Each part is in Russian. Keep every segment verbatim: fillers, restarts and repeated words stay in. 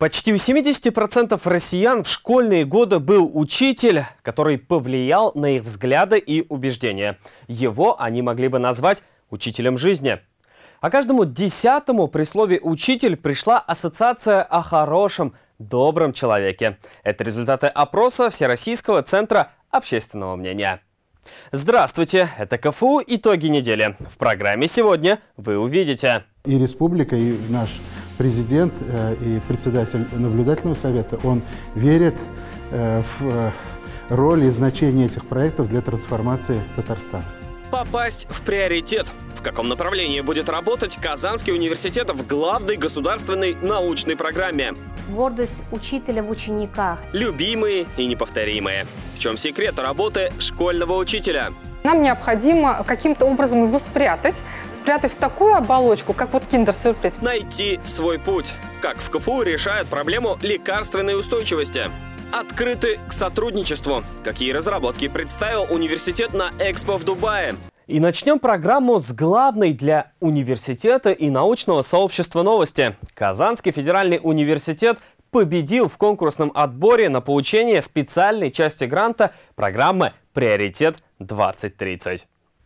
Почти у семидесяти процентов россиян в школьные годы был учитель, который повлиял на их взгляды и убеждения. Его они могли бы назвать учителем жизни. А каждому десятому при слове «учитель» пришла ассоциация о хорошем, добром человеке. Это результаты опроса Всероссийского центра общественного мнения. Здравствуйте, это КФУ «Итоги недели». В программе сегодня вы увидите. И республика, и наш президент, и председатель наблюдательного совета, он верит в роль и значение этих проектов для трансформации Татарстана. Попасть в приоритет. В каком направлении будет работать Казанский университет в главной государственной научной программе? Гордость учителя в учениках. Любимые и неповторимые. В чем секрет работы школьного учителя? Нам необходимо каким-то образом его спрятать, спрятать в такую оболочку, как вот киндер-сюрприз. Найти свой путь. Как в КФУ решают проблему лекарственной устойчивости. Открыты к сотрудничеству. Какие разработки представил университет на Экспо в Дубае? И начнем программу с главной для университета и научного сообщества новости. Казанский федеральный университет победил в конкурсном отборе на получение специальной части гранта программы «Приоритет двадцать тридцать».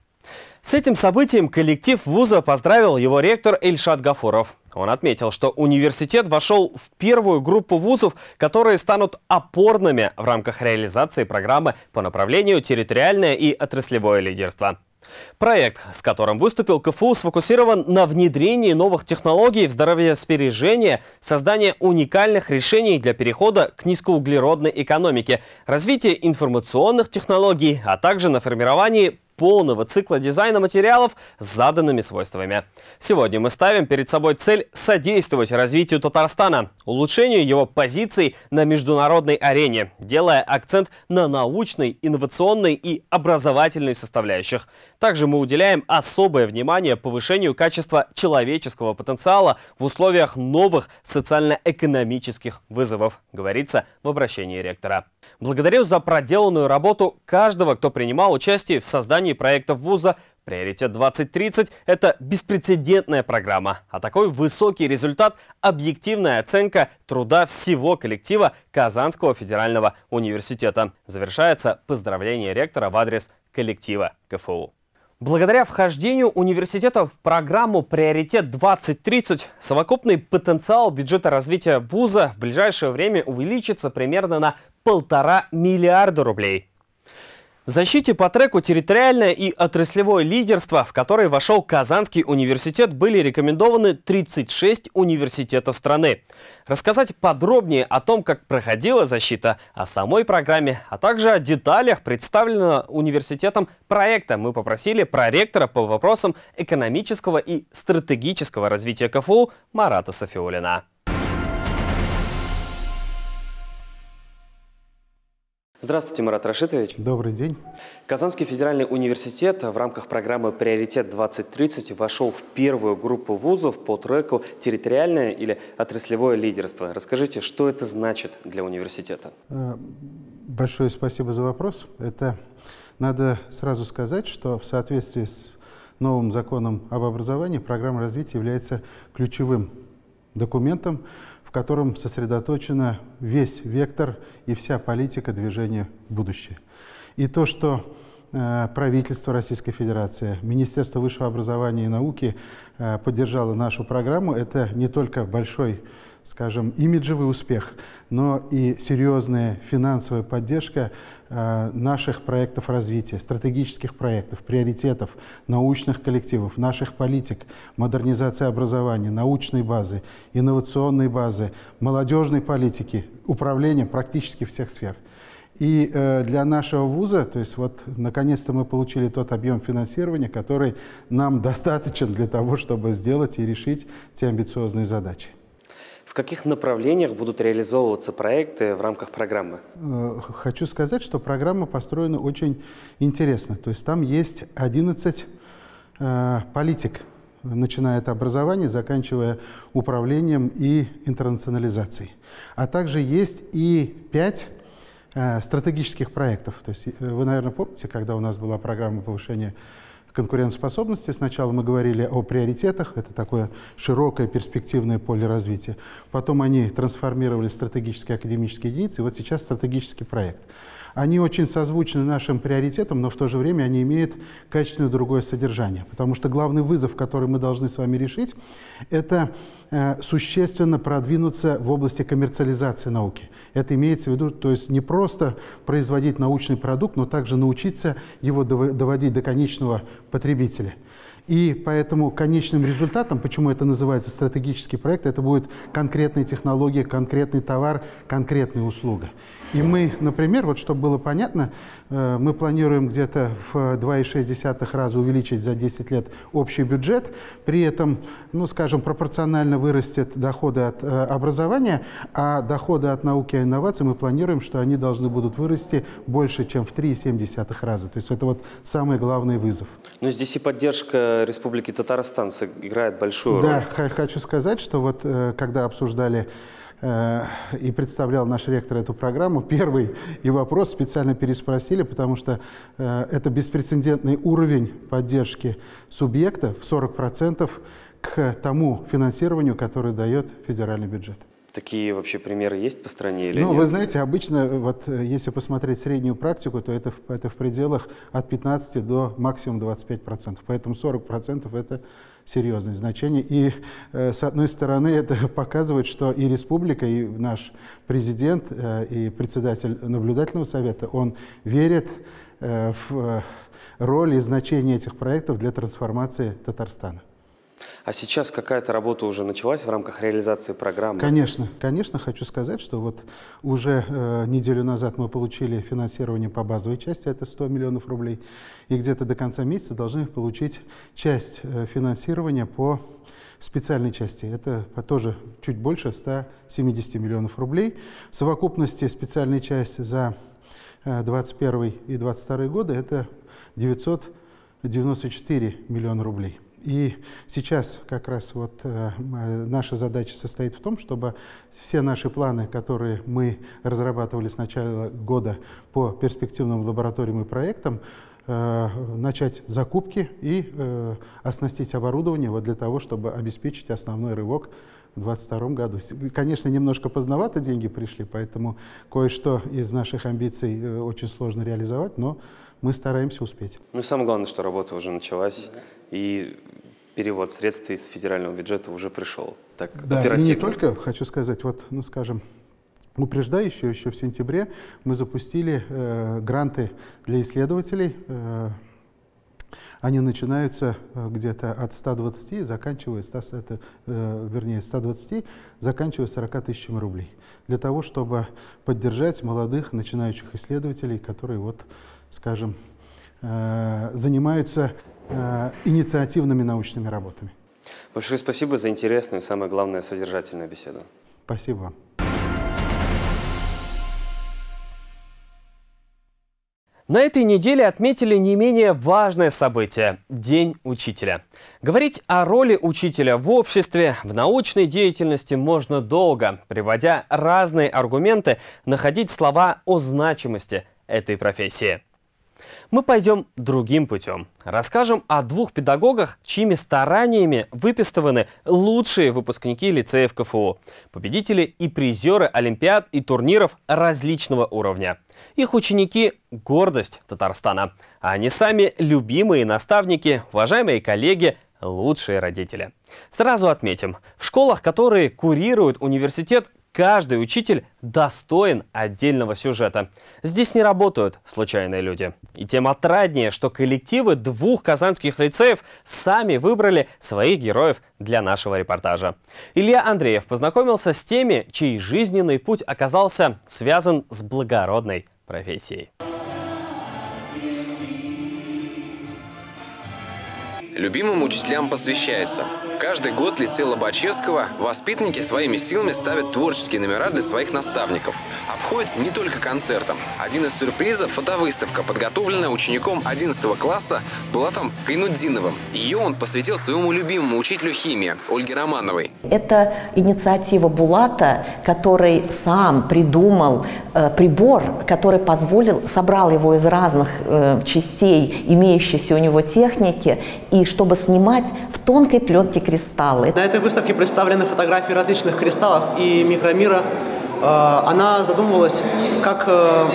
С этим событием коллектив вуза поздравил его ректор Эльшат Гафуров. Он отметил, что университет вошел в первую группу вузов, которые станут опорными в рамках реализации программы по направлению территориальное и отраслевое лидерство. Проект, с которым выступил КФУ, сфокусирован на внедрении новых технологий в здравоосбережение, создании уникальных решений для перехода к низкоуглеродной экономике, развитии информационных технологий, а также на формировании полного цикла дизайна материалов с заданными свойствами. Сегодня мы ставим перед собой цель содействовать развитию Татарстана, улучшению его позиций на международной арене, делая акцент на научной, инновационной и образовательной составляющих. Также мы уделяем особое внимание повышению качества человеческого потенциала в условиях новых социально-экономических вызовов, говорится в обращении ректора. Благодарю за проделанную работу каждого, кто принимал участие в создании проектов вуза. «Приоритет двадцать тридцать» – это беспрецедентная программа, а такой высокий результат – объективная оценка труда всего коллектива Казанского федерального университета. Завершается поздравление ректора в адрес коллектива КФУ. Благодаря вхождению университета в программу «Приоритет двадцать тридцать» совокупный потенциал бюджета развития вуза в ближайшее время увеличится примерно на полтора миллиарда рублей. В защите по треку «Территориальное и отраслевое лидерство», в который вошел Казанский университет, были рекомендованы тридцать шесть университетов страны. Рассказать подробнее о том, как проходила защита, о самой программе, а также о деталях представленного университетом проекта мы попросили проректора по вопросам экономического и стратегического развития КФУ Марата Сафиуллина. Здравствуйте, Марат Рашитович. Добрый день. Казанский федеральный университет в рамках программы «Приоритет двадцать тридцать» вошел в первую группу вузов по треку «Территориальное или отраслевое лидерство». Расскажите, что это значит для университета? Большое спасибо за вопрос. Это надо сразу сказать, что в соответствии с новым законом об образовании программа развития является ключевым документом, в котором сосредоточена весь вектор и вся политика движения в будущее. И то, что э, правительство Российской Федерации, Министерство высшего образования и науки э, поддержало нашу программу, это не только большой, скажем, имиджевый успех, но и серьезная финансовая поддержка э, наших проектов развития, стратегических проектов, приоритетов, научных коллективов, наших политик, модернизации образования, научной базы, инновационной базы, молодежной политики, управления практически всех сфер. И э, для нашего вуза, то есть вот наконец-то мы получили тот объем финансирования, который нам достаточен для того, чтобы сделать и решить те амбициозные задачи. В каких направлениях будут реализовываться проекты в рамках программы? Хочу сказать, что программа построена очень интересно. То есть там есть одиннадцать э, политик, начиная от образования, заканчивая управлением и интернационализацией. А также есть и пять э, стратегических проектов. То есть вы, наверное, помните, когда у нас была программа повышения конкурентоспособности. Сначала мы говорили о приоритетах, это такое широкое перспективное поле развития. Потом они трансформировали стратегические академические единицы, и вот сейчас стратегический проект. Они очень созвучны нашим приоритетам, но в то же время они имеют качественно другое содержание. Потому что главный вызов, который мы должны с вами решить, это э, существенно продвинуться в области коммерциализации науки. Это имеется в виду, то есть не просто производить научный продукт, но также научиться его доводить до конечного потребителя. И поэтому конечным результатом, почему это называется стратегический проект, это будет конкретная технология, конкретный товар, конкретная услуга. И мы, например, вот чтобы было понятно, мы планируем где-то в два и шесть десятых раза увеличить за десять лет общий бюджет, при этом, ну, скажем, пропорционально вырастет доходы от образования, а доходы от науки и инноваций мы планируем, что они должны будут вырасти больше, чем в три и семь десятых раза. То есть это вот самый главный вызов. Но здесь и поддержка Республики Татарстан играет большую роль. Да, хочу сказать, что вот когда обсуждали и представлял наш ректор эту программу, первый и вопрос специально переспросили, потому что это беспрецедентный уровень поддержки субъекта в сорок процентов к тому финансированию, которое дает федеральный бюджет. Такие вообще примеры есть по стране или ну, нет? Вы знаете, обычно, вот, если посмотреть среднюю практику, то это, это в пределах от пятнадцати до максимум двадцати пяти процентов. Поэтому сорок процентов это серьезное значение. И э, с одной стороны это показывает, что и республика, и наш президент, э, и председатель наблюдательного совета, он верит э, в роль и значение этих проектов для трансформации Татарстана. А сейчас какая-то работа уже началась в рамках реализации программы? Конечно, конечно, хочу сказать, что вот уже э, неделю назад мы получили финансирование по базовой части, это сто миллионов рублей, и где-то до конца месяца должны получить часть э, финансирования по специальной части. Это тоже чуть больше ста семидесяти миллионов рублей. В совокупности специальная часть за э, двадцать первый и двадцать второй годы это девятьсот девяносто четыре миллиона рублей. И сейчас как раз вот э, наша задача состоит в том, чтобы все наши планы, которые мы разрабатывали с начала года по перспективным лабораториям и проектам, э, начать закупки и э, оснастить оборудование вот для того, чтобы обеспечить основной рывок в двадцать втором году. Конечно, немножко поздновато деньги пришли, поэтому кое-что из наших амбиций э, очень сложно реализовать, но мы стараемся успеть. Ну и самое главное, что работа уже началась, да. И перевод средств из федерального бюджета уже пришел. Так, да, и не только, хочу сказать, вот, ну скажем, упреждающе, еще в сентябре мы запустили э, гранты для исследователей. Э, они начинаются э, где-то от ста двадцати, заканчивая ста, это, э, вернее, ста двадцати, заканчивая сорока тысячами рублей. Для того, чтобы поддержать молодых начинающих исследователей, которые, вот, скажем, э, занимаются э, инициативными научными работами. Большое спасибо за интересную и, самое главное, содержательную беседу. Спасибо вам. На этой неделе отметили не менее важное событие – День учителя. Говорить о роли учителя в обществе, в научной деятельности можно долго, приводя разные аргументы, находить слова о значимости этой профессии. Мы пойдем другим путем. Расскажем о двух педагогах, чьими стараниями выпистываны лучшие выпускники лицеев ка эф у, победители и призеры олимпиад и турниров различного уровня. Их ученики – гордость Татарстана, а они сами – любимые наставники, уважаемые коллеги, лучшие родители. Сразу отметим, в школах, которые курирует университет, каждый учитель достоин отдельного сюжета. Здесь не работают случайные люди. И тем отраднее, что коллективы двух казанских лицеев сами выбрали своих героев для нашего репортажа. Илья Андреев познакомился с теми, чей жизненный путь оказался связан с благородной профессией. Любимым учителям посвящается. Каждый год в лицее Лобачевского воспитанники своими силами ставят творческие номера для своих наставников. Обходится не только концертом. Один из сюрпризов – фотовыставка, подготовленная учеником одиннадцатого класса Булатом Гайнутдиновым. Ее он посвятил своему любимому учителю химии Ольге Романовой. Это инициатива Булата, который сам придумал э, прибор, который позволил, собрал его из разных э, частей имеющейся у него техники, и чтобы снимать в тонкой пленке кристаллы. На этой выставке представлены фотографии различных кристаллов и микромира. Она задумывалась как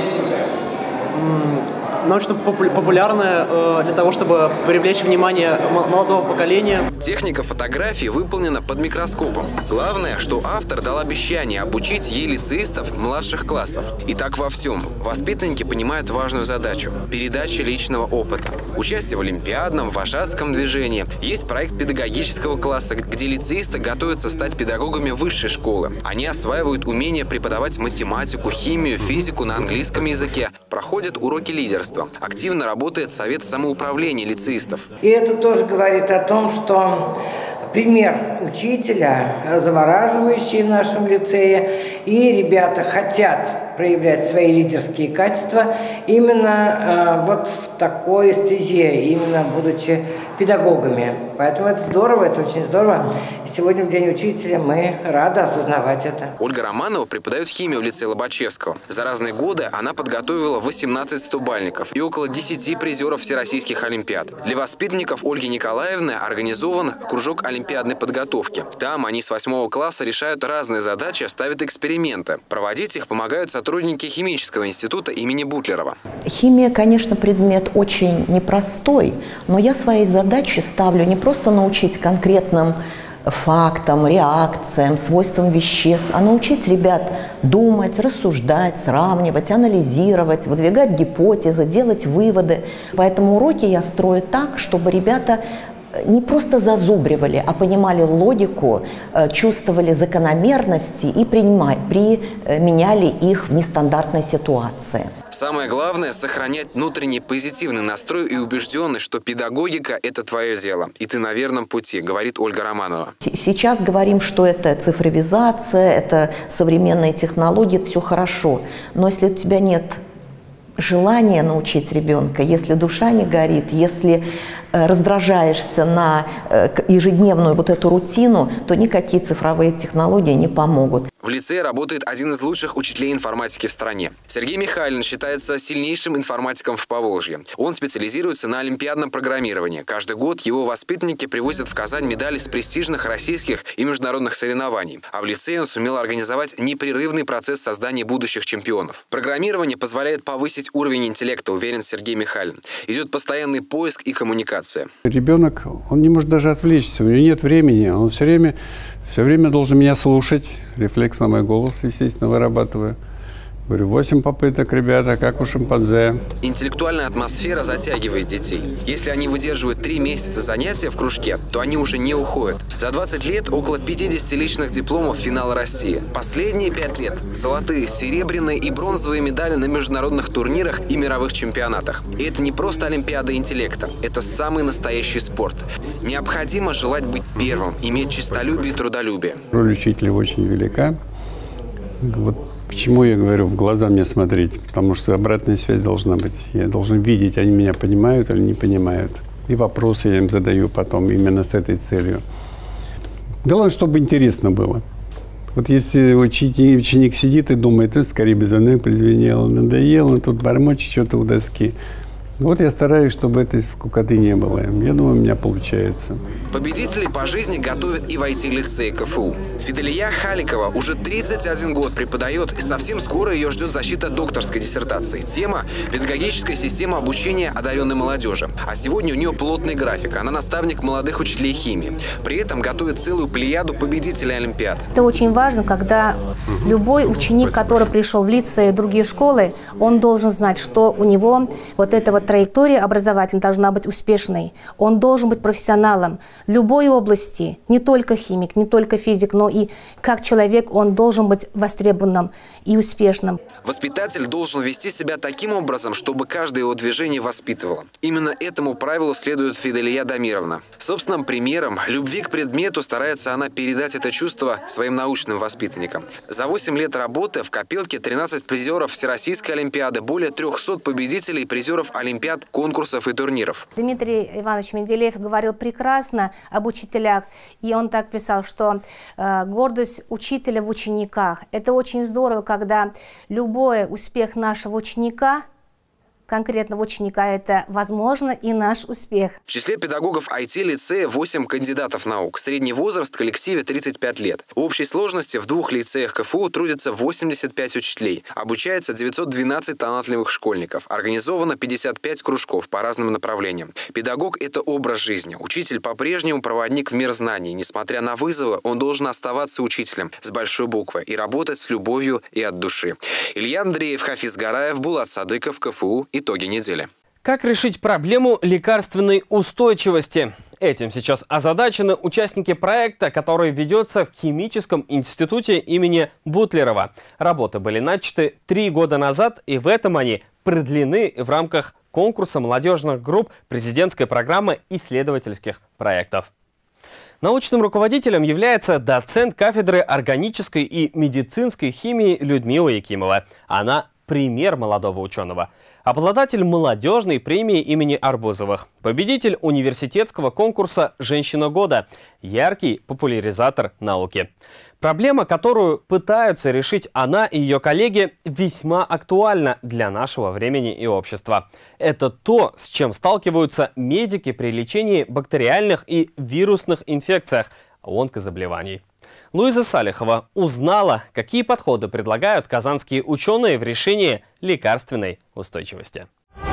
научно-популярная для того, чтобы привлечь внимание молодого поколения. Техника фотографии выполнена под микроскопом. Главное, что автор дал обещание обучить ей лицеистов младших классов. И так во всем. Воспитанники понимают важную задачу – передача личного опыта. Участие в олимпиадном, вожатском движении. Есть проект педагогического класса, где лицеисты готовятся стать педагогами высшей школы. Они осваивают умение преподавать математику, химию, физику на английском языке. Проходят уроки лидерства. Активно работает совет самоуправления лицеистов. И это тоже говорит о том, что пример учителя завораживающий в нашем лицее, и ребята хотят проявлять свои лидерские качества именно э, вот в такой стезе, именно будучи педагогами. Поэтому это здорово, это очень здорово. И сегодня в День учителя мы рады осознавать это. Ольга Романова преподает химию в лицее Лобачевского. За разные годы она подготовила восемнадцать стобальников и около десяти призеров всероссийских олимпиад. Для воспитанников Ольги Николаевны организован кружок олимпиадной подготовки. Там они с восьмого класса решают разные задачи, ставят эксперименты. Проводить их помогают сотрудники химического института имени Бутлерова. Химия, конечно, предмет очень непростой, но я своей задачей ставлю не просто научить конкретным фактам, реакциям, свойствам веществ, а научить ребят думать, рассуждать, сравнивать, анализировать, выдвигать гипотезы, делать выводы. Поэтому уроки я строю так, чтобы ребята не просто зазубривали, а понимали логику, чувствовали закономерности и принимали, применяли их в нестандартной ситуации. Самое главное – сохранять внутренний позитивный настрой и убежденность, что педагогика – это твое дело, и ты на верном пути, говорит Ольга Романова. Сейчас говорим, что это цифровизация, это современные технологии, это все хорошо. Но если у тебя нет желание научить ребенка, если душа не горит, если э, раздражаешься на э, ежедневную вот эту рутину, то никакие цифровые технологии не помогут. В лицее работает один из лучших учителей информатики в стране. Сергей Михайлин считается сильнейшим информатиком в Поволжье. Он специализируется на олимпиадном программировании. Каждый год его воспитанники привозят в Казань медали с престижных российских и международных соревнований. А в лицее он сумел организовать непрерывный процесс создания будущих чемпионов. Программирование позволяет повысить уровень интеллекта, уверен Сергей Михайлин. Идет постоянный поиск и коммуникация. Ребенок, он не может даже отвлечься, у него нет времени, он все время, все время должен меня слушать. Рефлекс на мой голос, естественно, вырабатываю. Говорю, восемь попыток, ребята, как у шимпанзе. Интеллектуальная атмосфера затягивает детей. Если они выдерживают три месяца занятия в кружке, то они уже не уходят. За двадцать лет около пятидесяти личных дипломов финала России. Последние пять лет золотые, серебряные и бронзовые медали на международных турнирах и мировых чемпионатах. И это не просто олимпиада интеллекта. Это самый настоящий спорт. Необходимо желать быть первым, иметь честолюбие и трудолюбие. Роль учителя очень велика. Вот почему я говорю, в глаза мне смотреть, потому что обратная связь должна быть. Я должен видеть, они меня понимают или не понимают. И вопросы я им задаю потом именно с этой целью. Главное, чтобы интересно было. Вот если ученик, ученик сидит и думает, это скорее безумно призвенело, надоело, тут бормочет что-то у доски. Вот я стараюсь, чтобы этой скукоты не было. Я думаю, у меня получается. Победителей по жизни готовят и в ай ти-лицее ка эф у. Фиделия Халикова уже тридцать один год преподает, и совсем скоро ее ждет защита докторской диссертации. Тема – педагогическая система обучения одаренной молодежи. А сегодня у нее плотный график. Она наставник молодых учителей химии. При этом готовит целую плеяду победителей олимпиад. Это очень важно, когда любой ученик, который пришел в лицей и другие школы, он должен знать, что у него вот эта вот траектория образовательная должна быть успешной. Он должен быть профессионалом любой области, не только химик, не только физик, но и как человек он должен быть востребованным и успешным. Воспитатель должен вести себя таким образом, чтобы каждое его движение воспитывало. Именно этому правилу следует Фиделия Дамировна. Собственным примером любви к предмету старается она передать это чувство своим научным воспитанникам. За восемь лет работы в копилке тринадцать призеров Всероссийской олимпиады, более трёхсот победителей и призеров олимпиад, конкурсов и турниров. Дмитрий Иванович Менделеев говорил прекрасно об учителях, и он так писал, что э, гордость учителя в учениках. Это очень здорово, когда любой успех нашего ученика, конкретного ученика, это, возможно, и наш успех. В числе педагогов ай ти-лицея восемь кандидатов наук. Средний возраст в коллективе тридцать пять лет. В общей сложности в двух лицеях ка эф у трудится восемьдесят пять учителей. Обучается девятьсот двенадцать талантливых школьников. Организовано пятьдесят пять кружков по разным направлениям. Педагог – это образ жизни. Учитель по-прежнему проводник в мир знаний. Несмотря на вызовы, он должен оставаться учителем с большой буквы и работать с любовью и от души. Илья Андреев, Хафиз Гараев, Булат Садыков, ка эф у. Итоги недели. Как решить проблему лекарственной устойчивости? Этим сейчас озадачены участники проекта, который ведется в Химическом институте имени Бутлерова. Работы были начаты три года назад, и в этом они продлены в рамках конкурса молодежных групп президентской программы исследовательских проектов. Научным руководителем является доцент кафедры органической и медицинской химии Людмила Якимова. Она пример молодого ученого. Обладатель молодежной премии имени Арбузовых. Победитель университетского конкурса «Женщина года». Яркий популяризатор науки. Проблема, которую пытаются решить она и ее коллеги, весьма актуальна для нашего времени и общества. Это то, с чем сталкиваются медики при лечении бактериальных и вирусных инфекциях, онкозаболеваний. Луиза Салихова узнала, какие подходы предлагают казанские ученые в решении лекарственной устойчивости.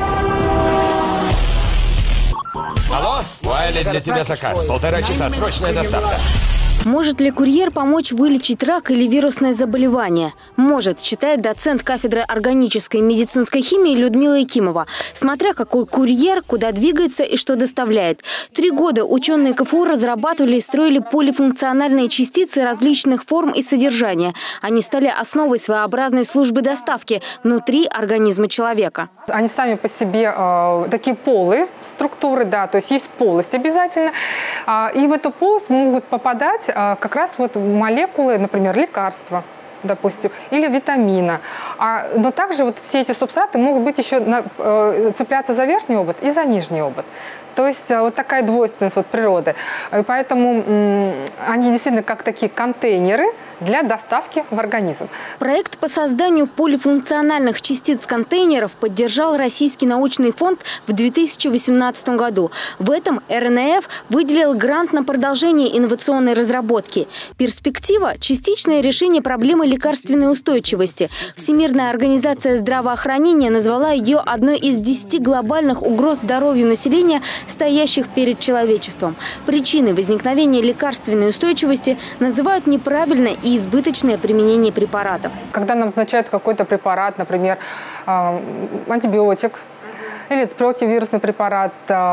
Алло, Уайли, для тебя заказ. Полтора часа, срочная доставка. Может ли курьер помочь вылечить рак или вирусное заболевание? Может, считает доцент кафедры органической и медицинской химии Людмила Якимова. Смотря какой курьер, куда двигается и что доставляет. Три года ученые ка эф у разрабатывали и строили полифункциональные частицы различных форм и содержания. Они стали основой своеобразной службы доставки внутри организма человека. Они сами по себе э, такие полые структуры, да, то есть есть полость обязательно. Э, и в эту полость могут попадать э, как раз вот молекулы, например, лекарства, допустим, или витамина. А, но также вот все эти субстраты могут быть еще на, э, цепляться за верхний обод и за нижний обод. То есть вот такая двойственность вот природы. И поэтому м, они действительно как такие контейнеры для доставки в организм. Проект по созданию полифункциональных частиц-контейнеров поддержал Российский научный фонд в две тысячи восемнадцатом году. В этом эр эн эф выделил грант на продолжение инновационной разработки. Перспектива – частичное решение проблемы лекарственной устойчивости. Всемирная организация здравоохранения назвала ее одной из десяти глобальных угроз здоровью населения, стоящих перед человечеством. Причины возникновения лекарственной устойчивости называют неправильное и избыточное применение препаратов. Когда нам назначают какой-то препарат, например, антибиотик или противовирусный препарат,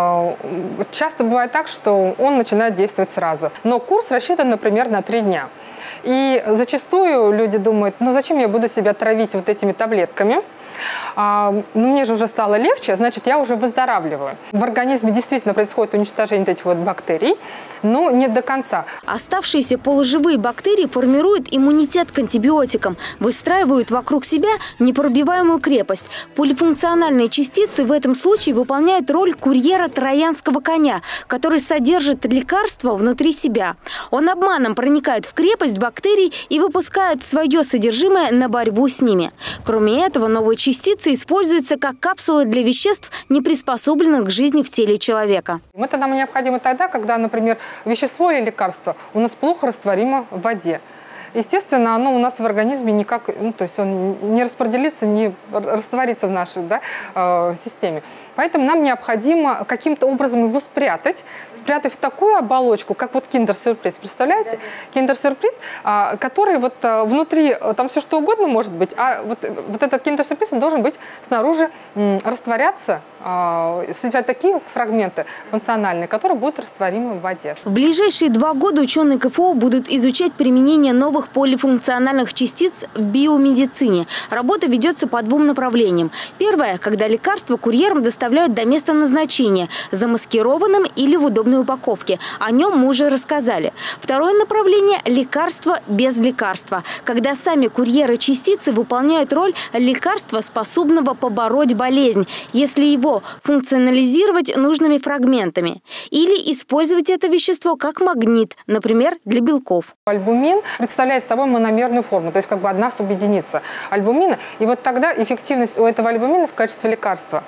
часто бывает так, что он начинает действовать сразу. Но курс рассчитан, например, на три дня. И зачастую люди думают, ну зачем я буду себя травить вот этими таблетками? А, ну, мне же уже стало легче, значит, я уже выздоравливаю. В организме действительно происходит уничтожение этих вот бактерий, но не до конца. Оставшиеся полуживые бактерии формируют иммунитет к антибиотикам, выстраивают вокруг себя непробиваемую крепость. Полифункциональные частицы в этом случае выполняют роль курьера троянского коня, который содержит лекарство внутри себя. Он обманом проникает в крепость бактерий и выпускает свое содержимое на борьбу с ними. Кроме этого, новые частицы используются как капсулы для веществ, не приспособленных к жизни в теле человека. Это нам необходимо тогда, когда, например, вещество или лекарство у нас плохо растворимо в воде. Естественно, оно у нас в организме никак, ну, то есть он не распределится, не растворится в нашей, да, э, системе. Поэтому нам необходимо каким-то образом его спрятать, спрятать в такую оболочку, как вот киндер-сюрприз. Представляете? Киндер-сюрприз, э, который вот э, внутри, там все что угодно может быть, а вот, вот этот киндер-сюрприз он должен быть снаружи э, растворяться содержать такие фрагменты функциональные, которые будут растворимы в воде. В ближайшие два года ученые КФУ будут изучать применение новых полифункциональных частиц в биомедицине. Работа ведется по двум направлениям. Первое, когда лекарства курьерам доставляют до места назначения, замаскированным или в удобной упаковке. О нем мы уже рассказали. Второе направление – лекарства без лекарства, когда сами курьеры частицы выполняют роль лекарства, способного побороть болезнь, если его функционализировать нужными фрагментами. Или использовать это вещество как магнит, например, для белков. Альбумин представляет собой мономерную форму, то есть как бы одна субъединица альбумина. И вот тогда эффективность у этого альбумина в качестве лекарства,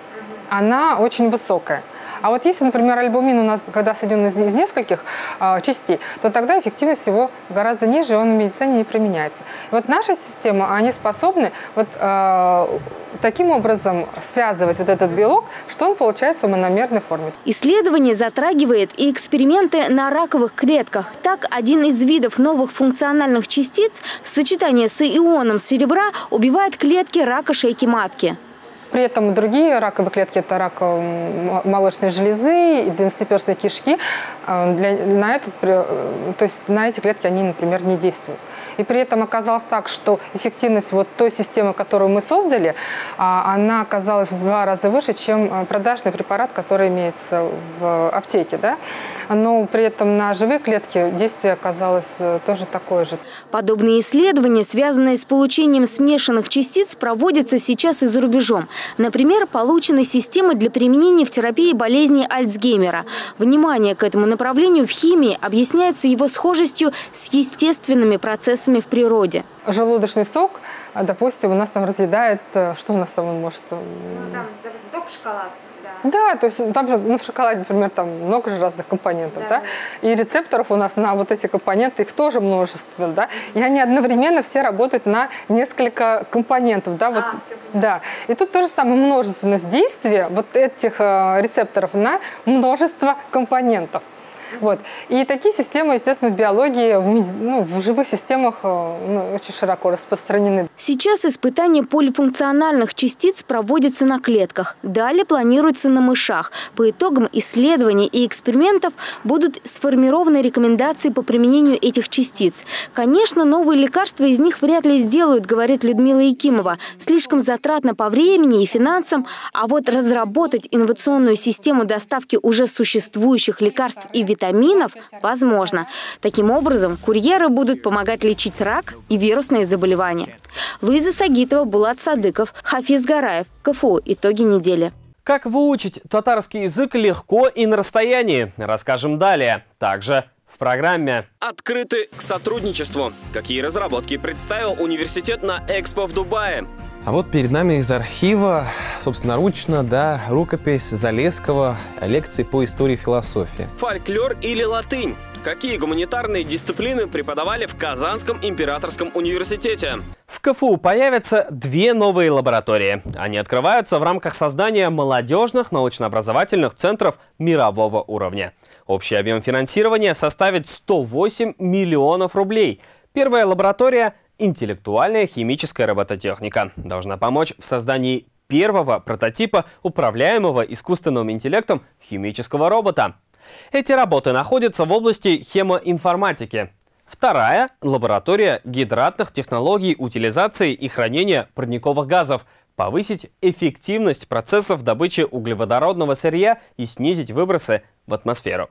она очень высокая. А вот если, например, альбумин у нас, когда соединен из, из нескольких э, частей, то тогда эффективность его гораздо ниже, и он в медицине не применяется. И вот наша система, они способны вот э, таким образом связывать вот этот белок, что он получается в мономерной форме. Исследование затрагивает и эксперименты на раковых клетках. Так, один из видов новых функциональных частиц в сочетании с ионом серебра убивает клетки рака шейки матки. При этом другие раковые клетки, это рак молочной железы и двенадцатиперстной кишки, для, на, этот, то есть на эти клетки они, например, не действуют. И при этом оказалось так, что эффективность вот той системы, которую мы создали, она оказалась в два раза выше, чем продажный препарат, который имеется в аптеке. Да? Но при этом на живые клетки действие оказалось тоже такое же. Подобные исследования, связанные с получением смешанных частиц, проводятся сейчас и за рубежом. Например, получены системы для применения в терапии болезни Альцгеймера. Внимание к этому направлению в химии объясняется его схожестью с естественными процессами в природе. Желудочный сок, допустим, у нас там разъедает, что у нас там он может... Ну, там, допустим, только шоколад. Да, то есть там же ну, в шоколаде, например, там много же разных компонентов, да, да? И рецепторов у нас на вот эти компоненты, их тоже множество, да, и они одновременно все работают на несколько компонентов, да, вот, а, да. И тут тоже самое множественность действия вот этих э, рецепторов на множество компонентов. Вот. И такие системы, естественно, в биологии, в, ну, в живых системах ну, очень широко распространены. Сейчас испытания полифункциональных частиц проводятся на клетках. Далее планируется на мышах. По итогам исследований и экспериментов будут сформированы рекомендации по применению этих частиц. Конечно, новые лекарства из них вряд ли сделают, говорит Людмила Якимова. Слишком затратно по времени и финансам. А вот разработать инновационную систему доставки уже существующих лекарств и витаминов витаминов возможно. Таким образом, курьеры будут помогать лечить рак и вирусные заболевания. Луиза Сагитова, Булат Садыков, Хафиз Гараев. КФУ. Итоги недели. Как выучить татарский язык легко и на расстоянии, расскажем далее. Также в программе. Открыты к сотрудничеству. Какие разработки представил университет на Экспо в Дубае? А вот перед нами из архива, собственноручно, да, рукопись Залесского, лекции по истории философии. Фольклор или латынь? Какие гуманитарные дисциплины преподавали в Казанском императорском университете? В КФУ появятся две новые лаборатории. Они открываются в рамках создания молодежных научно-образовательных центров мирового уровня. Общий объем финансирования составит сто восемь миллионов рублей. Первая лаборатория – интеллектуальная химическая робототехника. Должна помочь в создании первого прототипа управляемого искусственным интеллектом химического робота. Эти работы находятся в области хемоинформатики. Вторая – лаборатория гидратных технологий утилизации и хранения парниковых газов. Повысить эффективность процессов добычи углеводородного сырья и снизить выбросы в атмосферу.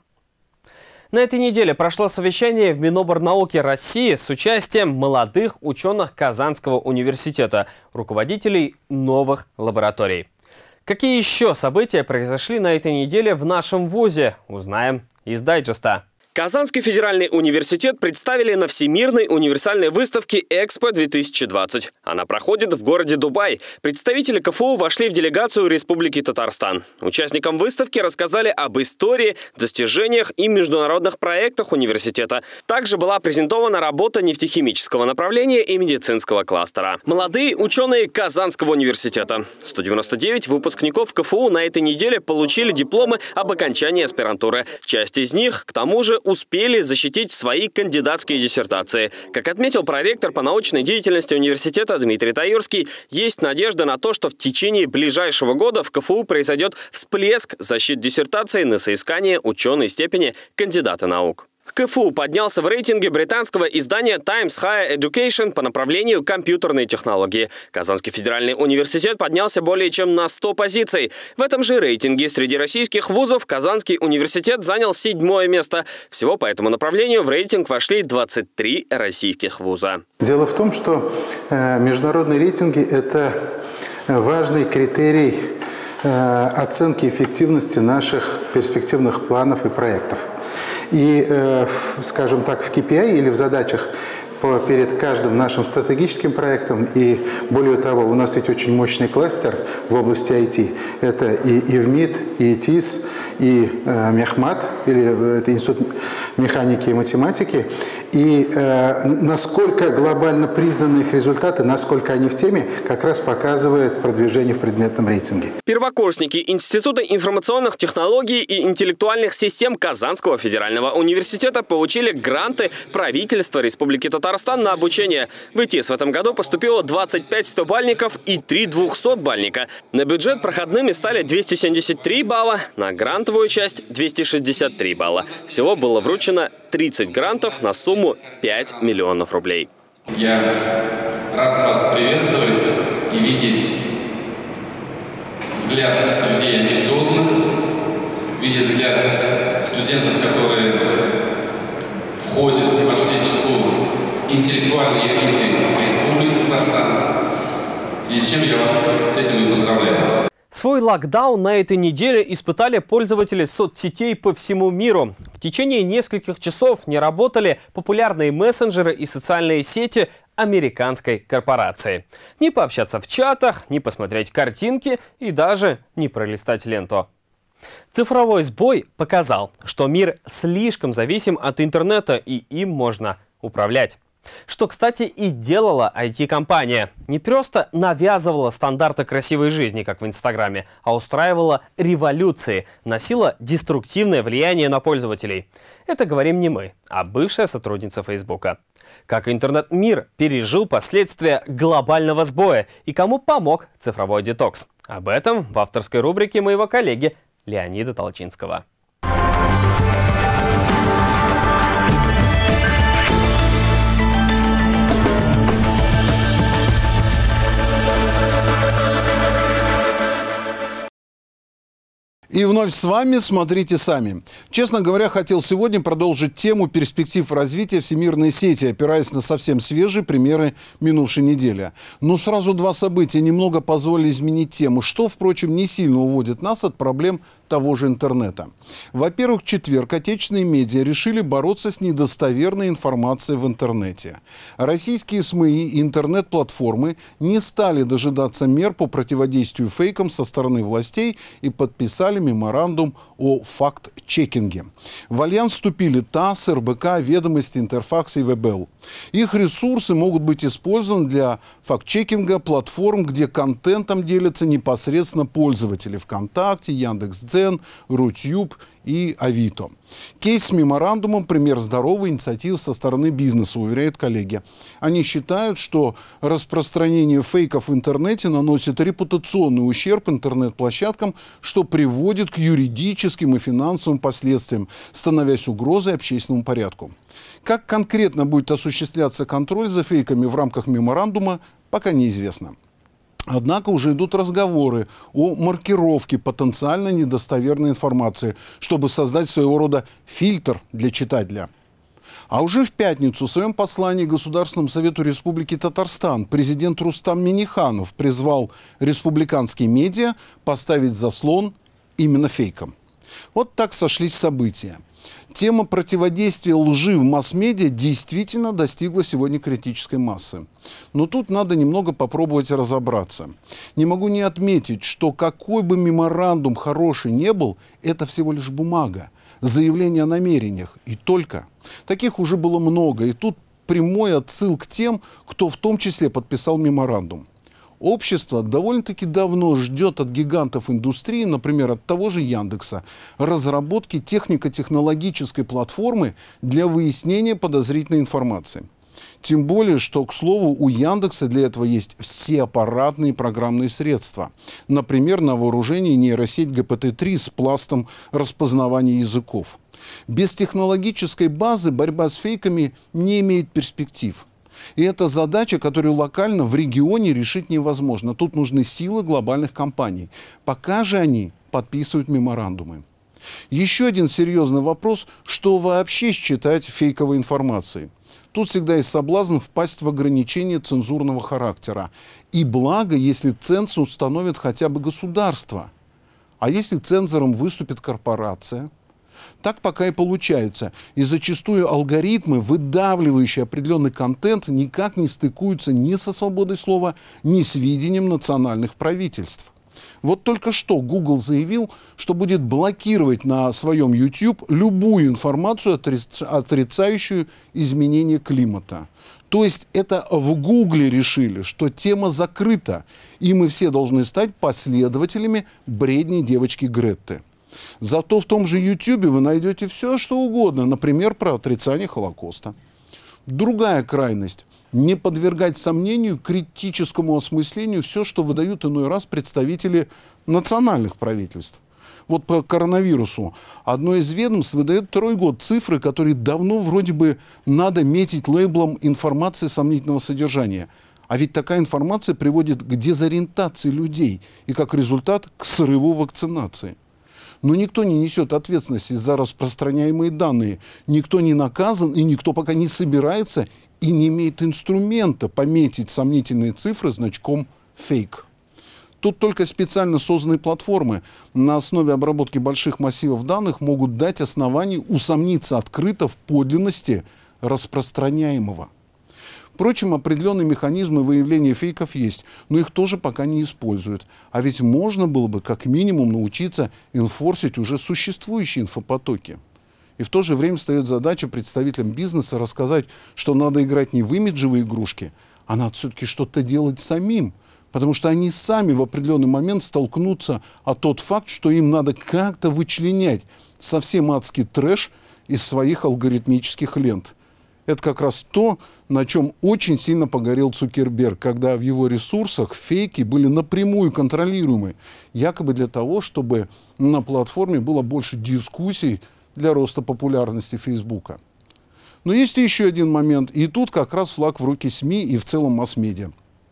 На этой неделе прошло совещание в Миноборнауки России с участием молодых ученых Казанского университета, руководителей новых лабораторий. Какие еще события произошли на этой неделе в нашем вузе, узнаем из дайджеста. Казанский федеральный университет представили на Всемирной универсальной выставке Экспо две тысячи двадцать. Она проходит в городе Дубай. Представители КФУ вошли в делегацию Республики Татарстан. Участникам выставки рассказали об истории, достижениях и международных проектах университета. Также была презентована работа нефтехимического направления и медицинского кластера. Молодые ученые Казанского университета. сто девяносто девять выпускников КФУ на этой неделе получили дипломы об окончании аспирантуры. Часть из них, к тому же, успели защитить свои кандидатские диссертации. Как отметил проректор по научной деятельности университета Дмитрий Таюрский, есть надежда на то, что в течение ближайшего года в КФУ произойдет всплеск защит диссертаций на соискание ученой степени кандидата наук. КФУ поднялся в рейтинге британского издания Times Higher Education по направлению компьютерные технологии. Казанский федеральный университет поднялся более чем на сто позиций. В этом же рейтинге среди российских вузов Казанский университет занял седьмое место. Всего по этому направлению в рейтинг вошли двадцать три российских вуза. Дело в том, что э, международные рейтинги – это важный критерий э, оценки эффективности наших перспективных планов и проектов. И, э, в, скажем так, в кей пи ай или в задачах по, перед каждым нашим стратегическим проектом, и более того, у нас ведь очень мощный кластер в области ай ти. Это и ИВМИД, и ИТИС, и э, Мехмат, или это Институт механики и математики. И э, насколько глобально признаны их результаты, насколько они в теме, как раз показывает продвижение в предметном рейтинге. Первокурсники Института информационных технологий и интеллектуальных систем Казанского федерального университета получили гранты правительства Республики Татарстан на обучение. В ИТИС в этом году поступило двадцать пять стобальников и три двухсотбальника. На бюджет проходными стали двести семьдесят три балла, на грантовую часть двести шестьдесят три балла. Всего было вручено тридцать грантов на сумму пять миллионов рублей. Я рад вас приветствовать и видеть взгляд людей амбициозных, видеть взгляд студентов, которые входят и вошли в число интеллектуальной элиты Республики Татарстан. В связи с чем я вас с этим и поздравляю. Свой локдаун на этой неделе испытали пользователи соцсетей по всему миру. В течение нескольких часов не работали популярные мессенджеры и социальные сети американской корпорации. Не пообщаться в чатах, не посмотреть картинки и даже не пролистать ленту. Цифровой сбой показал, что мир слишком зависим от интернета, и им можно управлять. Что, кстати, и делала ай ти-компания. Не просто навязывала стандарты красивой жизни, как в Инстаграме, а устраивала революции, носила деструктивное влияние на пользователей. Это говорим не мы, а бывшая сотрудница Фейсбука. Как интернет-мир пережил последствия глобального сбоя и кому помог цифровой детокс. Об этом в авторской рубрике моего коллеги Леонида Толчинского. И вновь с вами «Смотрите сами». Честно говоря, хотел сегодня продолжить тему перспектив развития всемирной сети, опираясь на совсем свежие примеры минувшей недели. Но сразу два события немного позволили изменить тему, что, впрочем, не сильно уводит нас от проблем того же интернета. Во-первых, в четверг отечественные медиа решили бороться с недостоверной информацией в интернете. Российские СМИ и интернет-платформы не стали дожидаться мер по противодействию фейкам со стороны властей и подписали меморандум о факт-чекинге. В альянс вступили ТАСС, эр бэ ка, Ведомости, Интерфакс и вэ бэ эл. Их ресурсы могут быть использованы для факт-чекинга платформ, где контентом делятся непосредственно пользователи: ВКонтакте, Яндекс.Дзен, Рутюб и Авито. Кейс с меморандумом – пример здоровой инициативы со стороны бизнеса, уверяют коллеги. Они считают, что распространение фейков в интернете наносит репутационный ущерб интернет-площадкам, что приводит к юридическим и финансовым последствиям, становясь угрозой общественному порядку. Как конкретно будет осуществляться контроль за фейками в рамках меморандума, пока неизвестно. Однако уже идут разговоры о маркировке потенциально недостоверной информации, чтобы создать своего рода фильтр для читателя. А уже в пятницу в своем послании Государственному Совету Республики Татарстан президент Рустам Минниханов призвал республиканские медиа поставить заслон именно фейкам. Вот так сошлись события. Тема противодействия лжи в масс-медиа действительно достигла сегодня критической массы. Но тут надо немного попробовать разобраться. Не могу не отметить, что какой бы меморандум хороший не был, это всего лишь бумага, заявление о намерениях и только. Таких уже было много, и тут прямой отсыл к тем, кто в том числе подписал меморандум. Общество довольно-таки давно ждет от гигантов индустрии, например, от того же Яндекса, разработки технико-технологической платформы для выяснения подозрительной информации. Тем более, что, к слову, у Яндекса для этого есть все аппаратные программные средства. Например, на вооружении нейросеть Г П Т три с пластом распознавания языков. Без технологической базы борьба с фейками не имеет перспектив. И это задача, которую локально в регионе решить невозможно. Тут нужны силы глобальных компаний. Пока же они подписывают меморандумы. Еще один серьезный вопрос, что вообще считать фейковой информацией. Тут всегда есть соблазн впасть в ограничения цензурного характера. И благо, если цензор установит хотя бы государство. А если цензором выступит корпорация? Так пока и получается. И зачастую алгоритмы, выдавливающие определенный контент, никак не стыкуются ни со свободой слова, ни с видением национальных правительств. Вот только что Google заявил, что будет блокировать на своем YouTube любую информацию, отрицающую изменение климата. То есть это в Гугле решили, что тема закрыта, и мы все должны стать последователями бредней девочки Гретты. Зато в том же YouTube вы найдете все, что угодно, например, про отрицание Холокоста. Другая крайность – не подвергать сомнению, критическому осмыслению все, что выдают иной раз представители национальных правительств. Вот по коронавирусу одно из ведомств выдает второй год цифры, которые давно вроде бы надо метить лейблом информации сомнительного содержания. А ведь такая информация приводит к дезориентации людей и, как результат, к срыву вакцинации. Но никто не несет ответственности за распространяемые данные. Никто не наказан, и никто пока не собирается и не имеет инструмента пометить сомнительные цифры значком «фейк». Тут только специально созданные платформы на основе обработки больших массивов данных могут дать основание усомниться открыто в подлинности распространяемого. Впрочем, определенные механизмы выявления фейков есть, но их тоже пока не используют. А ведь можно было бы как минимум научиться инфорсить уже существующие инфопотоки. И в то же время встает задача представителям бизнеса рассказать, что надо играть не в имиджевые игрушки, а надо все-таки что-то делать самим. Потому что они сами в определенный момент столкнутся о тот факт, что им надо как-то вычленять совсем адский трэш из своих алгоритмических лент. Это как раз то, на чем очень сильно погорел Цукерберг, когда в его ресурсах фейки были напрямую контролируемы, якобы для того, чтобы на платформе было больше дискуссий для роста популярности Фейсбука. Но есть еще один момент, и тут как раз флаг в руки СМИ и в целом масс-медиа.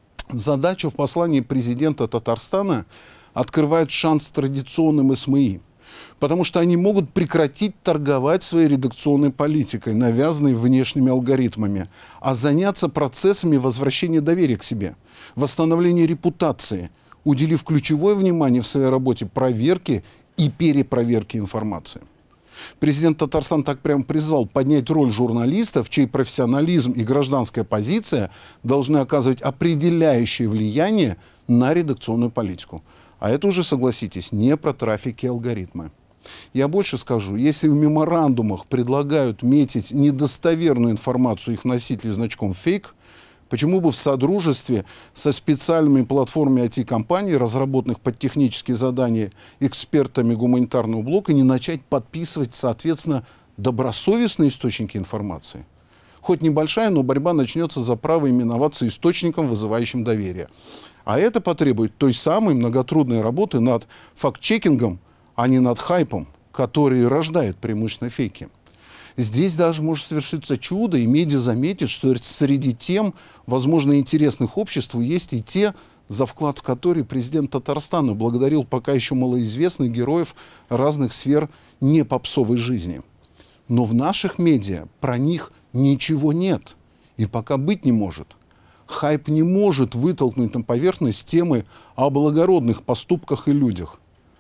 Задача в послании президента Татарстана открывает шанс традиционным эс эм и. Потому что они могут прекратить торговать своей редакционной политикой, навязанной внешними алгоритмами, а заняться процессами возвращения доверия к себе, восстановления репутации, уделив ключевое внимание в своей работе проверке и перепроверке информации. Президент Татарстана так прямо призвал поднять роль журналистов, чей профессионализм и гражданская позиция должны оказывать определяющее влияние на редакционную политику. А это уже, согласитесь, не про трафик и алгоритмы. Я больше скажу, если в меморандумах предлагают метить недостоверную информацию их носителей значком «фейк», почему бы в содружестве со специальными платформами ай ти-компаний, разработанных под технические задания экспертами гуманитарного блока, не начать подписывать, соответственно, добросовестные источники информации? Хоть небольшая, но борьба начнется за право именоваться источником, вызывающим доверие. А это потребует той самой многотрудной работы над факт-чекингом, а не над хайпом, который рождает преимущественно фейки. Здесь даже может совершиться чудо, и медиа заметит, что среди тем, возможно, интересных обществу, есть и те, за вклад в которые президент Татарстана благодарил пока еще малоизвестных героев разных сфер не попсовой жизни. Но в наших медиа про них ничего нет, и пока быть не может. Хайп не может вытолкнуть на поверхность темы о благородных поступках и людях.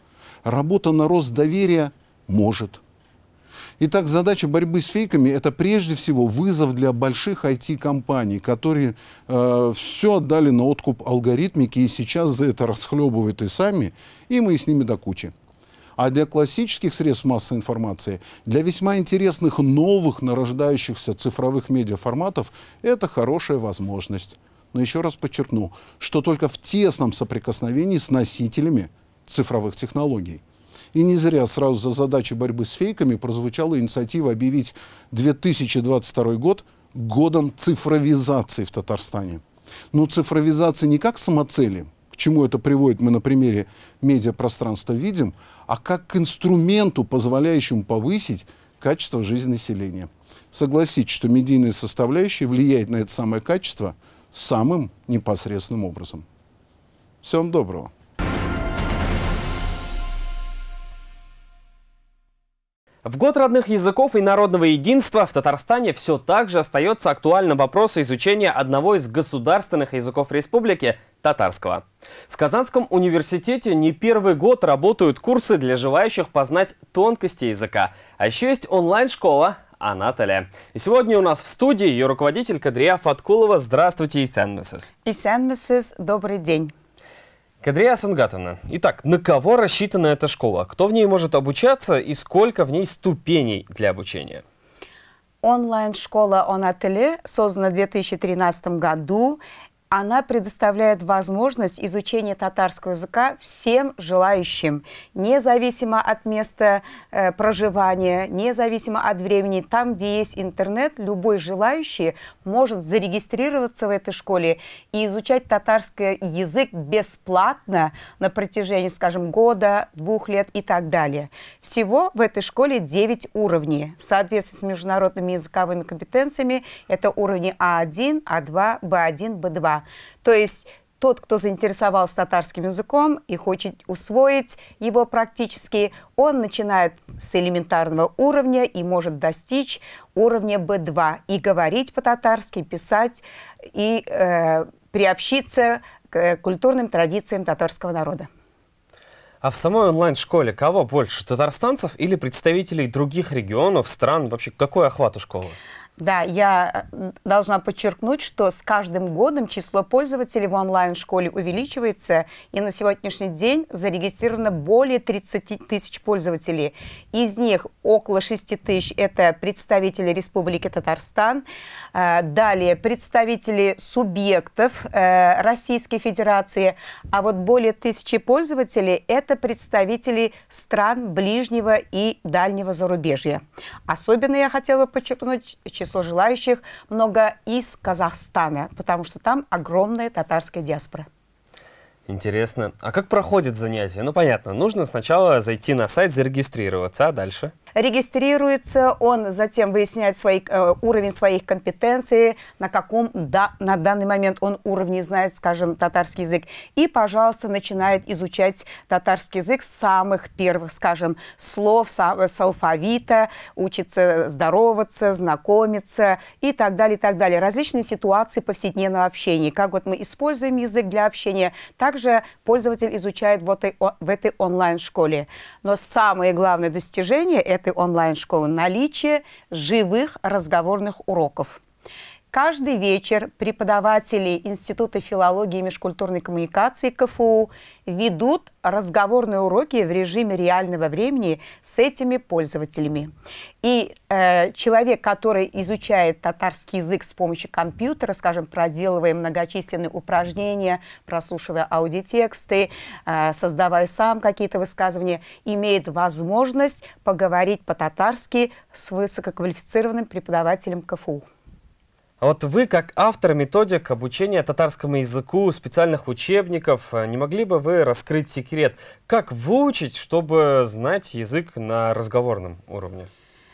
Работа на рост доверия может. Итак, задача борьбы с фейками – это прежде всего вызов для больших ай ти-компаний, которые э, все отдали на откуп алгоритмики и сейчас за это расхлебывают и сами, и мы с ними до кучи. А для классических средств массовой информации, для весьма интересных новых нарождающихся цифровых медиаформатов это хорошая возможность. Но еще раз подчеркну, что только в тесном соприкосновении с носителями цифровых технологий. И не зря сразу за задачей борьбы с фейками прозвучала инициатива объявить две тысячи двадцать второй год годом цифровизации в Татарстане. Но цифровизация не как самоцели, к чему это приводит, мы на примере медиапространства видим, а как к инструменту, позволяющему повысить качество жизни населения. Согласитесь, что медийная составляющая влияет на это самое качество самым непосредственным образом. Всем доброго. В год родных языков и народного единства в Татарстане все так же остается актуальным вопрос изучения одного из государственных языков республики – татарского. В Казанском университете не первый год работают курсы для желающих познать тонкости языка. А еще есть онлайн-школа «Анатолия». И сегодня у нас в студии ее руководитель Кадрия Фаткулова. Здравствуйте, Исянмисыз. Исянмисыз, добрый день. Кадрия Асангатовна, итак, на кого рассчитана эта школа? Кто в ней может обучаться и сколько в ней ступеней для обучения? Онлайн-школа «Анатолия» создана в две тысячи тринадцатом году. Она предоставляет возможность изучения татарского языка всем желающим, независимо от места э, проживания, независимо от времени. Там, где есть интернет, любой желающий может зарегистрироваться в этой школе и изучать татарский язык бесплатно на протяжении, скажем, года, двух лет и так далее. Всего в этой школе девять уровней. В соответствии с международными языковыми компетенциями это уровни А один, А два, Б один, Б два. То есть тот, кто заинтересовался татарским языком и хочет усвоить его практически, он начинает с элементарного уровня и может достичь уровня Б два и говорить по-татарски, писать и э, приобщиться к культурным традициям татарского народа. А в самой онлайн-школе кого больше, татарстанцев или представителей других регионов, стран? Вообще, какой охват у школы? Да, я должна подчеркнуть, что с каждым годом число пользователей в онлайн-школе увеличивается, и на сегодняшний день зарегистрировано более тридцати тысяч пользователей. Из них около шести тысяч – это представители Республики Татарстан, далее представители субъектов Российской Федерации, а вот более тысячи пользователей – это представители стран ближнего и дальнего зарубежья. Особенно я хотела подчеркнуть число желающих много из Казахстана, потому что там огромная татарская диаспора. Интересно. А как проходит занятие? Ну, понятно, нужно сначала зайти на сайт, зарегистрироваться, а дальше? Регистрируется, он затем выясняет свои, э, уровень своих компетенций, на каком да, на данный момент он уровне знает, скажем, татарский язык, и, пожалуйста, начинает изучать татарский язык с самых первых, скажем, слов, с, с алфавита, учится здороваться, знакомиться и так далее, и так далее. Различные ситуации повседневного общения. Как вот мы используем язык для общения, также пользователь изучает в этой, в этой онлайн-школе. Но самое главное достижение – это онлайн-школы наличие живых разговорных уроков. Каждый вечер преподаватели Института филологии и межкультурной коммуникации КФУ ведут разговорные уроки в режиме реального времени с этими пользователями. И э, человек, который изучает татарский язык с помощью компьютера, скажем, проделывая многочисленные упражнения, прослушивая аудиотексты, э, создавая сам какие-то высказывания, имеет возможность поговорить по-татарски с высококвалифицированным преподавателем КФУ. А вот вы, как автор методик обучения татарскому языку, специальных учебников, не могли бы вы раскрыть секрет, как выучить, чтобы знать язык на разговорном уровне?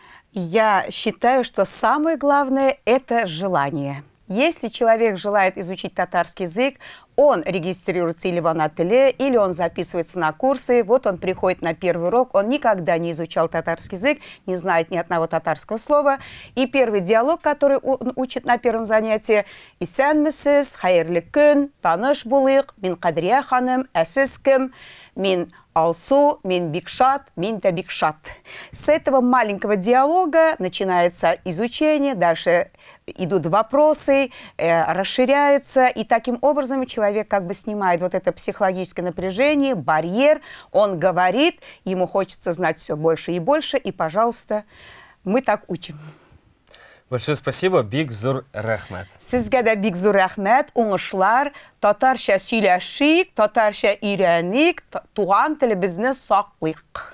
Я считаю, что самое главное – это желание. Если человек желает изучить татарский язык, он регистрируется или в Анатолии, или он записывается на курсы. Вот он приходит на первый урок, он никогда не изучал татарский язык, не знает ни одного татарского слова. И первый диалог, который он учит на первом занятии: «Исянмисыз, хайырлы күн, таныш булык, мин Кадрия ханым, әсез кем, мин Алсу, мин Бикшат, мин да Бикшат». С этого маленького диалога начинается изучение, дальше идут вопросы, э, расширяются, и таким образом человек как бы снимает вот это психологическое напряжение, барьер, он говорит, ему хочется знать все больше и больше, и, пожалуйста, мы так учим. Большое спасибо, Бик Зур Рахмет. Sizge de big zur rahmet, уңышлар, татарча сөйләшик, татарча өйрәник, туган телебезне саклыйк.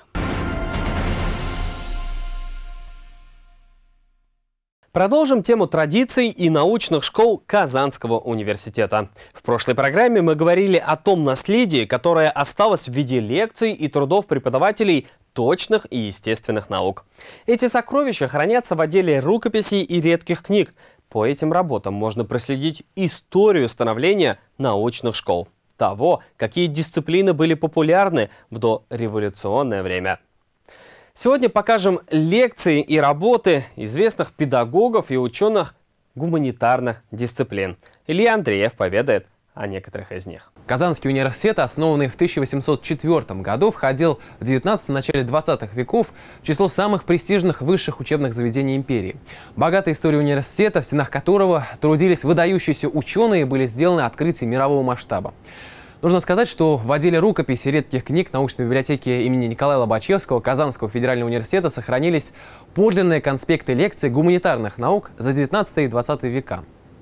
Продолжим тему традиций и научных школ Казанского университета. В прошлой программе мы говорили о том наследии, которое осталось в виде лекций и трудов преподавателей точных и естественных наук. Эти сокровища хранятся в отделе рукописей и редких книг. По этим работам можно проследить историю становления научных школ, того, какие дисциплины были популярны в дореволюционное время. Сегодня покажем лекции и работы известных педагогов и ученых гуманитарных дисциплин. Илья Андреев поведает о некоторых из них. Казанский университет, основанный в тысяча восемьсот четвёртом году, входил в девятнадцатом – начале двадцатых веков в число самых престижных высших учебных заведений империи. Богатая история университета, в стенах которого трудились выдающиеся ученые, были сделаны открытия мирового масштаба. Нужно сказать, что в отделе рукописи редких книг научной библиотеки имени Николая Лобачевского Казанского федерального университета сохранились подлинные конспекты лекций гуманитарных наук за девятнадцатый и двадцатый века.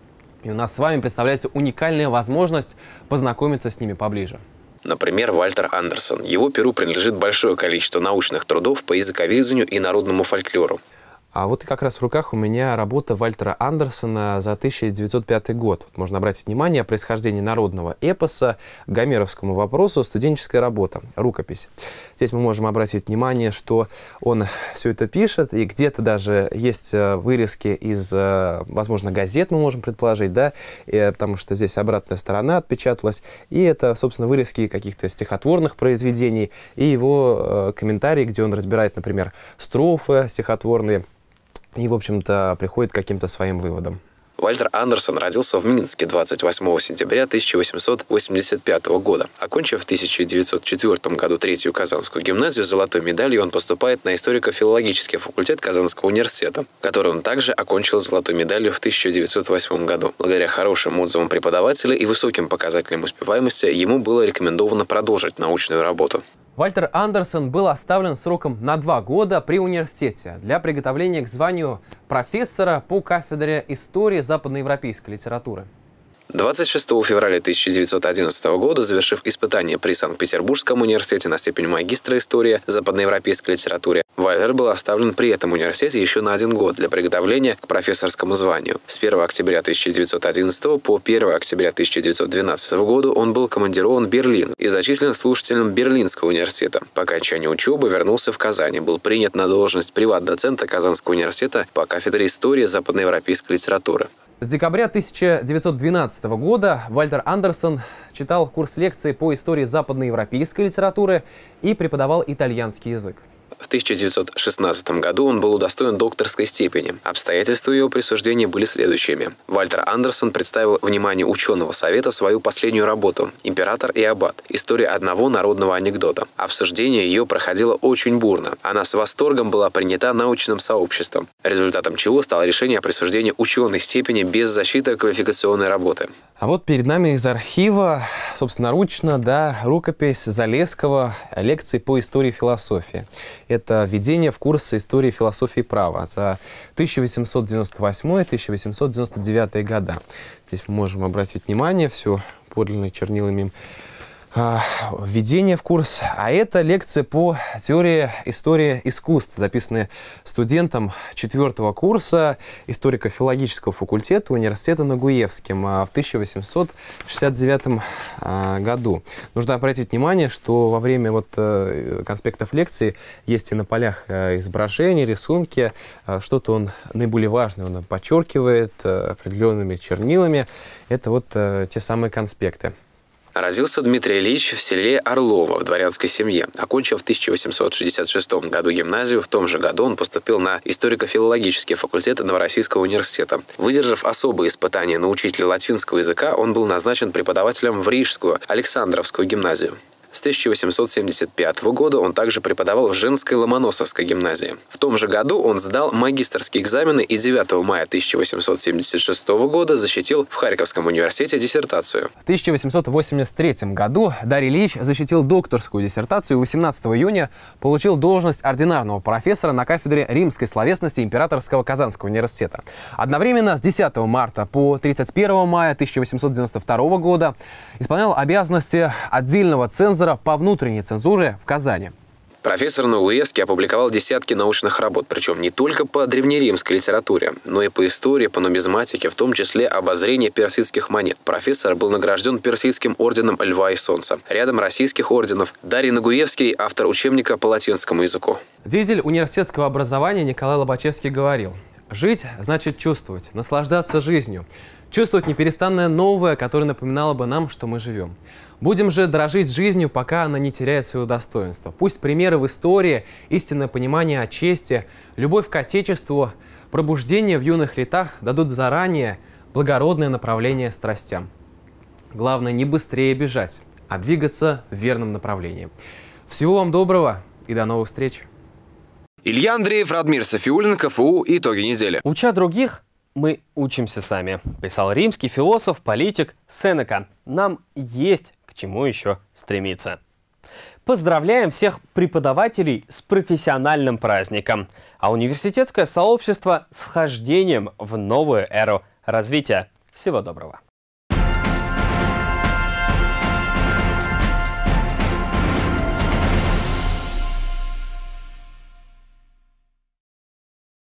И у нас с вами представляется уникальная возможность познакомиться с ними поближе. Например, Вальтер Андерсон. Его перу принадлежит большое количество научных трудов по языковедению и народному фольклору. А вот как раз в руках у меня работа Вальтера Андерсона за тысяча девятьсот пятый год. Можно обратить внимание о происхождении народного эпоса к гомеровскому вопросу «Студенческая работа», рукопись. Здесь мы можем обратить внимание, что он все это пишет, и где-то даже есть вырезки из, возможно, газет, мы можем предположить, да, потому что здесь обратная сторона отпечаталась, и это, собственно, вырезки каких-то стихотворных произведений и его комментарии, где он разбирает, например, строфы стихотворные, и, в общем-то, приходит к каким-то своим выводам. Вальтер Андерсон родился в Минске двадцать восьмого сентября тысяча восемьсот восемьдесят пятого года. Окончив в тысяча девятьсот четвёртом году третью Казанскую гимназию с золотой медалью, он поступает на историко-филологический факультет Казанского университета, который он также окончил с золотой медалью в тысяча девятьсот восьмом году. Благодаря хорошим отзывам преподавателя и высоким показателям успеваемости ему было рекомендовано продолжить научную работу. Вальтер Андерсон был оставлен сроком на два года при университете для приготовления к званию профессора по кафедре истории западноевропейской литературы. двадцать шестого февраля тысяча девятьсот одиннадцатого года, завершив испытание при Санкт-Петербургском университете на степень магистра истории западноевропейской литературе, Вальтер был оставлен при этом университете еще на один год для приготовления к профессорскому званию. С первого октября тысяча девятьсот одиннадцатого по первого октября тысяча девятьсот двенадцатого года он был командирован в Берлин и зачислен слушателем Берлинского университета. По окончании учебы вернулся в Казань, был принят на должность приват-доцента Казанского университета по кафедре истории западноевропейской литературы. С декабря тысяча девятьсот двенадцатого года Вальтер Андерсон читал курс лекций по истории западноевропейской литературы и преподавал итальянский язык. В тысяча девятьсот шестнадцатом году он был удостоен докторской степени. Обстоятельства его присуждения были следующими. Вальтер Андерсон представил вниманию ученого совета свою последнюю работу «Император и аббат. История одного народного анекдота». Обсуждение ее проходило очень бурно. Она с восторгом была принята научным сообществом, результатом чего стало решение о присуждении ученой степени без защиты квалификационной работы. А вот перед нами из архива, собственноручно, да, рукопись Залесского лекций по истории философии. Это введение в курс истории философии и права за тысяча восемьсот девяносто восьмой — тысяча восемьсот девяносто девятый года. Здесь мы можем обратить внимание, все подлинно чернилами введение в курс. А это лекция по теории истории искусств, записанная студентом четвертого курса историко-филологического факультета университета Нагуевским в тысяча восемьсот шестьдесят девятом году. Нужно обратить внимание, что во время вот конспектов лекции есть и на полях изображения, рисунки. Что-то он наиболее важное он подчеркивает определенными чернилами. Это вот те самые конспекты. Родился Дмитрий Ильич в селе Орлово в дворянской семье. Окончив в тысяча восемьсот шестьдесят шестом году гимназию, в том же году он поступил на историко-филологический факультет Новороссийского университета. Выдержав особые испытания на учителя латинского языка, он был назначен преподавателем в Рижскую Александровскую гимназию. С тысяча восемьсот семьдесят пятого года он также преподавал в женской Ломоносовской гимназии. В том же году он сдал магистерские экзамены и девятого мая тысяча восемьсот семьдесят шестого года защитил в Харьковском университете диссертацию. В тысяча восемьсот восемьдесят третьем году Дарий Ильич защитил докторскую диссертацию и восемнадцатого июня получил должность ординарного профессора на кафедре римской словесности Императорского Казанского университета. Одновременно с десятого марта по тридцать первое мая тысяча восемьсот девяносто второго года исполнял обязанности отдельного цензора по внутренней цензуре в Казани. Профессор Науевский опубликовал десятки научных работ, причем не только по древнеримской литературе, но и по истории, по нумизматике, в том числе обозрение персидских монет. Профессор был награжден Персидским орденом Льва и Солнца. Рядом российских орденов. Дарий Науевский – автор учебника по латинскому языку. Деятель университетского образования Николай Лобачевский говорил: «Жить значит чувствовать, наслаждаться жизнью, чувствовать неперестанное новое, которое напоминало бы нам, что мы живем. Будем же дорожить жизнью, пока она не теряет своего достоинства. Пусть примеры в истории, истинное понимание о чести, любовь к Отечеству, пробуждение в юных летах дадут заранее благородное направление страстям. Главное не быстрее бежать, а двигаться в верном направлении. Всего вам доброго и до новых встреч!» Илья Андреев, Радмир Софиуллин, КФУ. Итоги недели. Уча других, мы учимся сами, писал римский философ, политик Сенека. Нам есть к чему еще стремиться. Поздравляем всех преподавателей с профессиональным праздником, а университетское сообщество с вхождением в новую эру развития. Всего доброго.